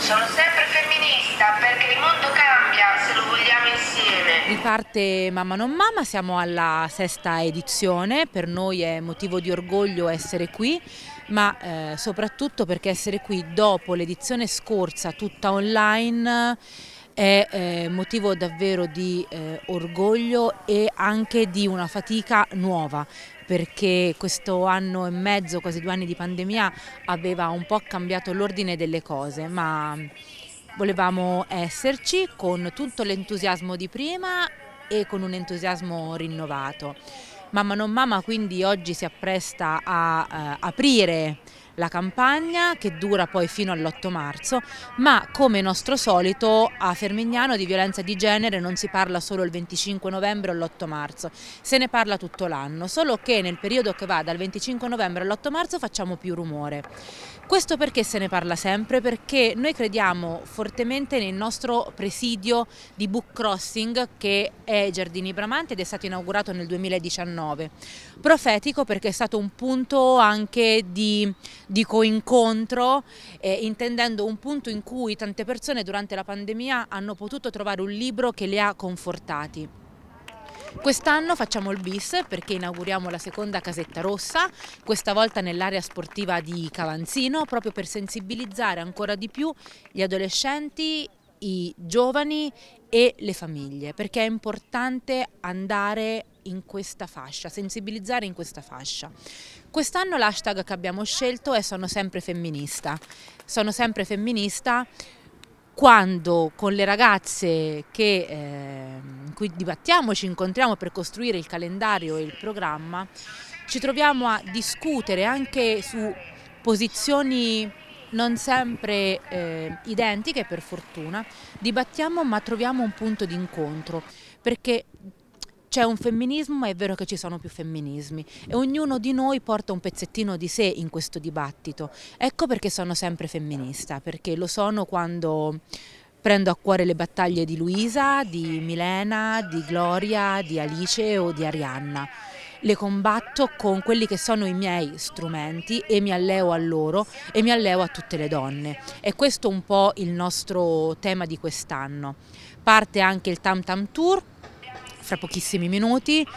sono sempre femminista perché il mondo cambia se lo vogliamo insieme. Riparte Mamma non Mamma, siamo alla 6ª edizione, per noi è motivo di orgoglio essere qui, ma soprattutto perché essere qui dopo l'edizione scorsa tutta online è motivo davvero di orgoglio e anche di una fatica nuova, perché questo anno e mezzo, quasi 2 anni di pandemia, aveva un po' cambiato l'ordine delle cose, ma volevamo esserci con tutto l'entusiasmo di prima e con un entusiasmo rinnovato. Mamma non Mamma quindi oggi si appresta a aprire la campagna che dura poi fino all'8 marzo, ma come nostro solito a Fermignano di violenza di genere non si parla solo il 25 novembre o l'8 marzo, se ne parla tutto l'anno, solo che nel periodo che va dal 25 novembre all'8 marzo facciamo più rumore. Questo perché se ne parla sempre? Perché noi crediamo fortemente nel nostro presidio di Book Crossing che è ai Giardini Bramanti ed è stato inaugurato nel 2019. Profetico perché è stato un punto anche di coincontro, intendendo un punto in cui tante persone durante la pandemia hanno potuto trovare un libro che li ha confortati. Quest'anno facciamo il bis perché inauguriamo la 2ª casetta rossa, questa volta nell'area sportiva di Cavanzino, proprio per sensibilizzare ancora di più gli adolescenti, i giovani e le famiglie, perché è importante andare in questa fascia, sensibilizzare in questa fascia. Quest'anno l'hashtag che abbiamo scelto è Sono sempre femminista. Sono sempre femminista quando con le ragazze in cui dibattiamo, ci incontriamo per costruire il calendario e il programma, ci troviamo a discutere anche su posizioni non sempre identiche, per fortuna, dibattiamo ma troviamo un punto di incontro, perché c'è un femminismo ma è vero che ci sono più femminismi e ognuno di noi porta un pezzettino di sé in questo dibattito. Ecco perché sono sempre femminista, perché lo sono quando prendo a cuore le battaglie di Luisa, di Milena, di Gloria, di Alice o di Arianna. Le combatto con quelli che sono i miei strumenti e mi alleo a loro e mi alleo a tutte le donne. E questo è un po' il nostro tema di quest'anno. Parte anche il Tam Tam Tour, fra pochissimi minuti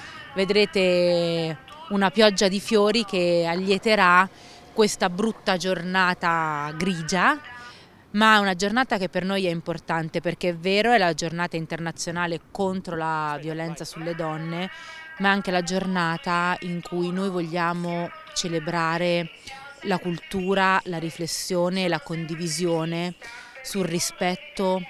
vedrete una pioggia di fiori che allieterà questa brutta giornata grigia, ma è una giornata che per noi è importante perché è vero, è la giornata internazionale contro la violenza sulle donne, ma è anche la giornata in cui noi vogliamo celebrare la cultura, la riflessione, la condivisione sul rispetto,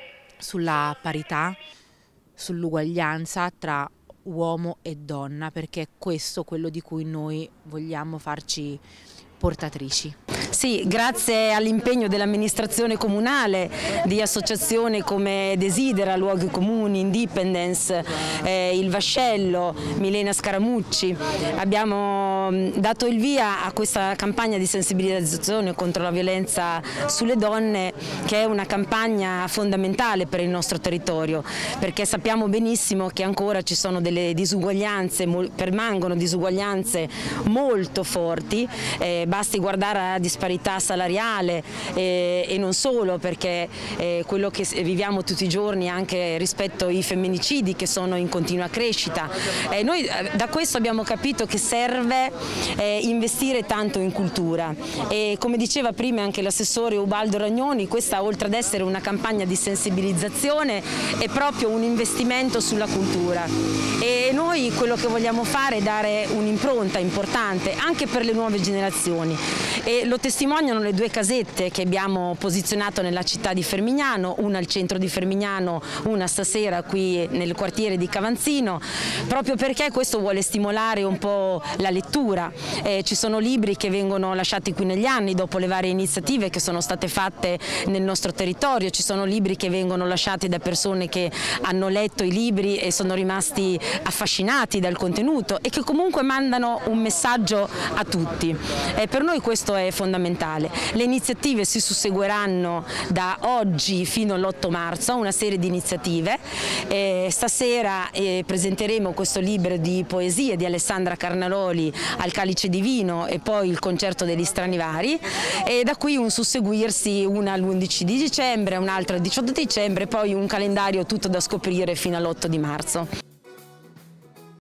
sulla parità, sull'uguaglianza tra uomo e donna, perché è questo quello di cui noi vogliamo farci portatrici. Sì, grazie all'impegno dell'amministrazione comunale, di associazioni come Desidera, Luoghi Comuni, Independence, Il Vascello, Milena Scaramucci, abbiamo dato il via a questa campagna di sensibilizzazione contro la violenza sulle donne, che è una campagna fondamentale per il nostro territorio, perché sappiamo benissimo che ancora ci sono delle disuguaglianze, permangono disuguaglianze molto forti, basti guardare la disparità salariale e non solo, perché quello che viviamo tutti i giorni anche rispetto ai femminicidi che sono in continua crescita. Noi da questo abbiamo capito che serve investire tanto in cultura e, come diceva prima anche l'assessore Ubaldo Ragnoni, questa oltre ad essere una campagna di sensibilizzazione è proprio un investimento sulla cultura e noi quello che vogliamo fare è dare un'impronta importante anche per le nuove generazioni e lo testimoniano le 2 casette che abbiamo posizionato nella città di Fermignano, una al centro di Fermignano, una stasera qui nel quartiere di Cavanzino, proprio perché questo vuole stimolare un po' la lettura. Ci sono libri che vengono lasciati qui negli anni dopo le varie iniziative che sono state fatte nel nostro territorio, ci sono libri che vengono lasciati da persone che hanno letto i libri e sono rimasti affascinati dal contenuto e che comunque mandano un messaggio a tutti. Per noi questo è fondamentale. Le iniziative si susseguiranno da oggi fino all'8 marzo, una serie di iniziative. Stasera presenteremo questo libro di poesie di Alessandra Carnaroli al Calice di Vino e poi il concerto degli Stranivari, e da qui un susseguirsi, una l'11 di dicembre, un'altra il 18 dicembre, poi un calendario tutto da scoprire fino all'8 di marzo.